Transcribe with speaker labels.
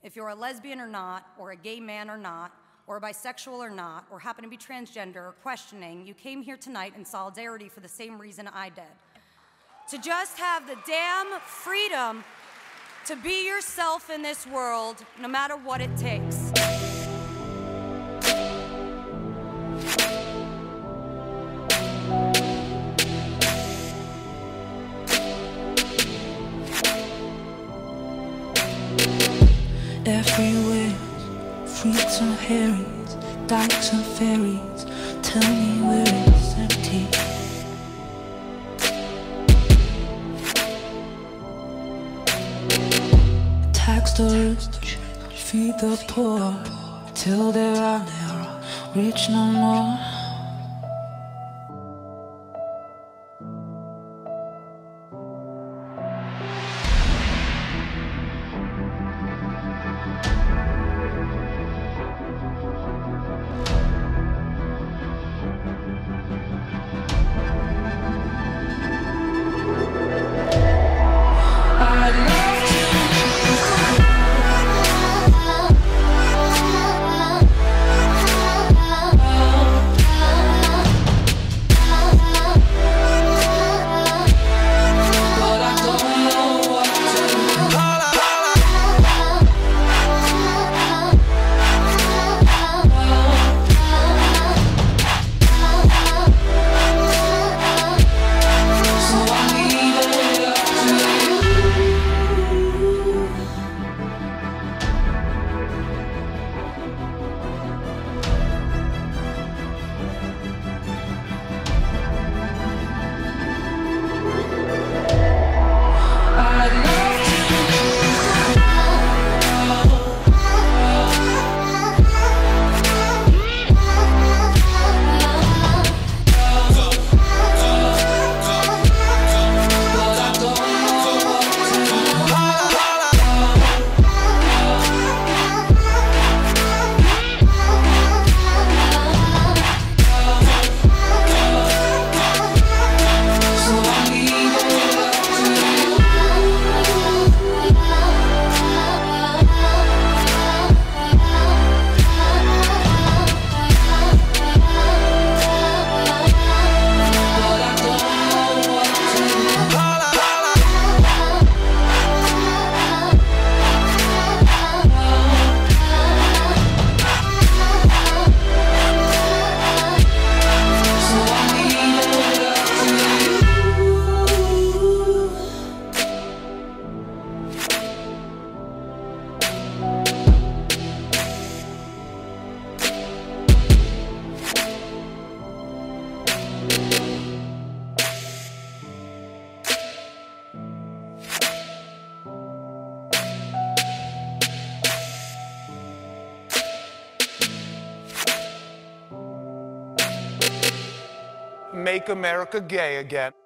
Speaker 1: If you're a lesbian or not, or a gay man or not, or bisexual or not, or happen to be transgender or questioning, you came here tonight in solidarity for the same reason I did. To just have the damn freedom to be yourself in this world, no matter what it takes.
Speaker 2: Everywhere, fruits and herrings, dykes and ferries, tell me where it's empty. Tax the rich, feed the poor, till there are never rich no more.
Speaker 3: Make America gay again.